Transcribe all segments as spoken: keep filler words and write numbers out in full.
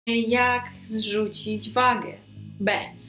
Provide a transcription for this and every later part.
Jak zrzucić wagę bez.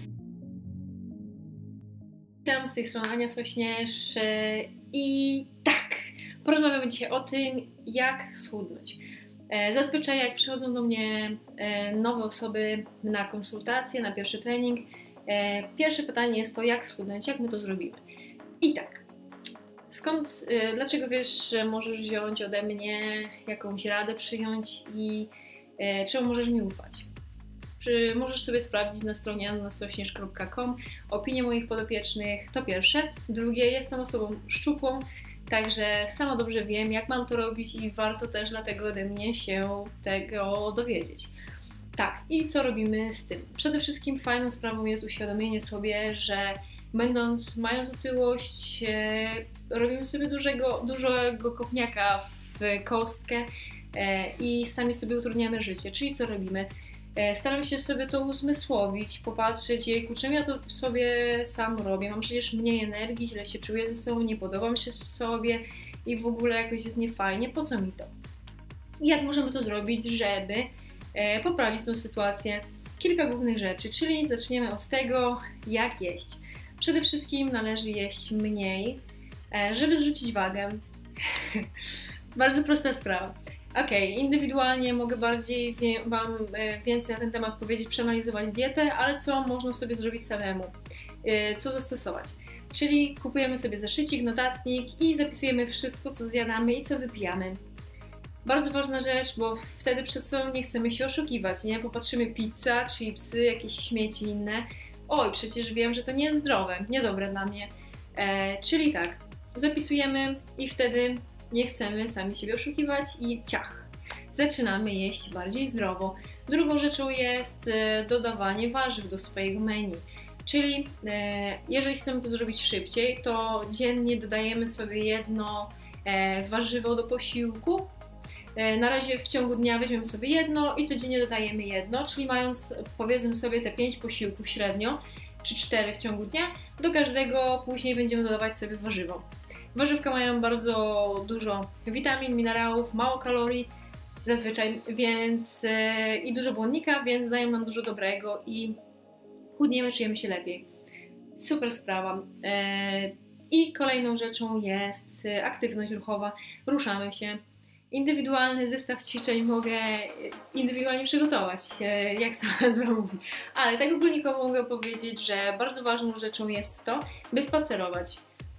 Witam, z tej strony Ania Sośnierz i tak, porozmawiamy dzisiaj o tym, jak schudnąć. Zazwyczaj jak przychodzą do mnie nowe osoby na konsultacje, na pierwszy trening, pierwsze pytanie jest to, jak schudnąć, jak my to zrobimy. I tak, skąd, dlaczego wiesz, że możesz wziąć ode mnie jakąś radę, przyjąć i czemu możesz mi ufać? Czy możesz sobie sprawdzić na stronie anna sośnierz kropka com opinie moich podopiecznych, to pierwsze. Drugie, jestem osobą szczupłą, także sama dobrze wiem, jak mam to robić i warto też dlatego ode mnie się tego dowiedzieć. Tak, i co robimy z tym? Przede wszystkim fajną sprawą jest uświadomienie sobie, że będąc, mając otyłość, e, robimy sobie dużego, dużego kopniaka w kostkę e, i sami sobie utrudniamy życie. Czyli co robimy? E, staramy się sobie to uzmysłowić, popatrzeć, jejku, czym ja to sobie sam robię? Mam przecież mniej energii, źle się czuję ze sobą, nie podobam się sobie i w ogóle jakoś jest niefajnie. Po co mi to? I jak możemy to zrobić, żeby e, poprawić tą sytuację? Kilka głównych rzeczy, czyli zaczniemy od tego, jak jeść. Przede wszystkim należy jeść mniej, żeby zrzucić wagę. Bardzo prosta sprawa. Ok, indywidualnie mogę bardziej wie, Wam więcej na ten temat powiedzieć, przeanalizować dietę, ale co można sobie zrobić samemu? Co zastosować? Czyli kupujemy sobie zeszycik, notatnik i zapisujemy wszystko, co zjadamy i co wypijamy. Bardzo ważna rzecz, bo wtedy przed sobą nie chcemy się oszukiwać, nie? Popatrzymy, pizza, chipsy, jakieś śmieci inne. Oj, przecież wiem, że to nie jest zdrowe, niedobre dla mnie. E, czyli tak, zapisujemy i wtedy nie chcemy sami siebie oszukiwać i ciach. Zaczynamy jeść bardziej zdrowo. Drugą rzeczą jest e, dodawanie warzyw do swojego menu. Czyli e, jeżeli chcemy to zrobić szybciej, to dziennie dodajemy sobie jedno e, warzywo do posiłku. Na razie w ciągu dnia weźmiemy sobie jedno i codziennie dodajemy jedno, czyli mając, powiedzmy sobie, te pięć posiłków średnio, czy cztery w ciągu dnia, do każdego później będziemy dodawać sobie warzywo. Warzywka mają bardzo dużo witamin, minerałów, mało kalorii zazwyczaj, więc yy, i dużo błonnika, więc dają nam dużo dobrego i chudniemy, czujemy się lepiej. Super sprawa. Yy, I kolejną rzeczą jest aktywność ruchowa. Ruszamy się. Indywidualny zestaw ćwiczeń mogę indywidualnie przygotować, jak sama nazwa mówi. Ale tak ogólnikowo mogę powiedzieć, że bardzo ważną rzeczą jest to, by spacerować.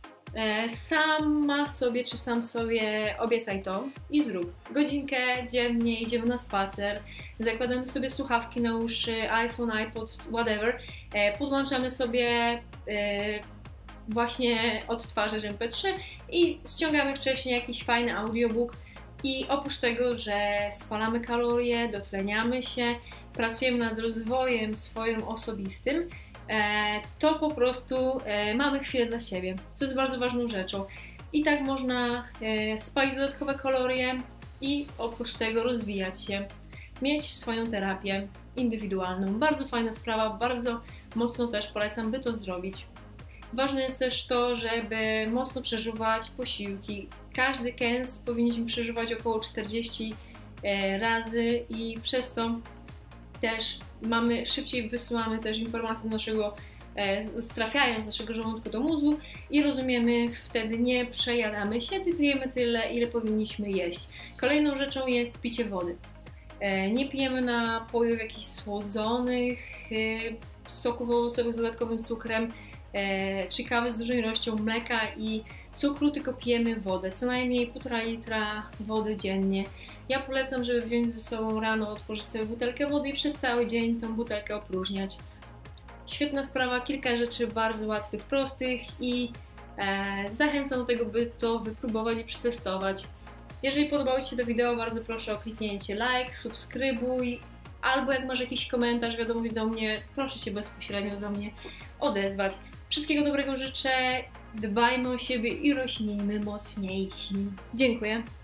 Sama sobie czy sam sobie obiecaj to i zrób. Godzinkę dziennie idziemy na spacer, zakładamy sobie słuchawki na uszy, iPhone, iPod, whatever, podłączamy sobie właśnie odtwarzacz em pe trzy i ściągamy wcześniej jakiś fajny audiobook. I oprócz tego, że spalamy kalorie, dotleniamy się, pracujemy nad rozwojem swoim osobistym, to po prostu mamy chwilę dla siebie, co jest bardzo ważną rzeczą. I tak można spalić dodatkowe kalorie i oprócz tego rozwijać się, mieć swoją terapię indywidualną. Bardzo fajna sprawa, bardzo mocno też polecam, by to zrobić. Ważne jest też to, żeby mocno przeżuwać posiłki. Każdy kęs powinniśmy przeżywać około czterdzieści razy i przez to też mamy, szybciej wysyłamy też informacje do naszego, trafiają z naszego żołądku do mózgu i rozumiemy, wtedy nie przejadamy się, tylko jemy tyle, ile powinniśmy jeść. Kolejną rzeczą jest picie wody. Nie pijemy napojów jakichś słodzonych, soków owocowych z dodatkowym cukrem, czy kawy z dużą ilością mleka i cukru, tylko pijemy wodę, co najmniej półtora litra wody dziennie. Ja polecam, żeby wziąć ze sobą rano, otworzyć sobie butelkę wody i przez cały dzień tą butelkę opróżniać. Świetna sprawa, kilka rzeczy bardzo łatwych, prostych i e, zachęcam do tego, by to wypróbować i przetestować. Jeżeli podobało Ci się to wideo, bardzo proszę o kliknięcie like, subskrybuj, albo jak masz jakiś komentarz, wiadomość do mnie, proszę się bezpośrednio do mnie odezwać. Wszystkiego dobrego życzę, dbajmy o siebie i rośnijmy mocniejsi. Dziękuję.